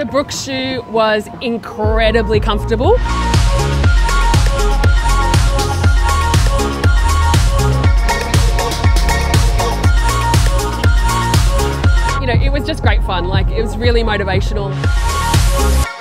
Brooks shoe was incredibly comfortable. You know, it was just great fun. Like, it was really motivational.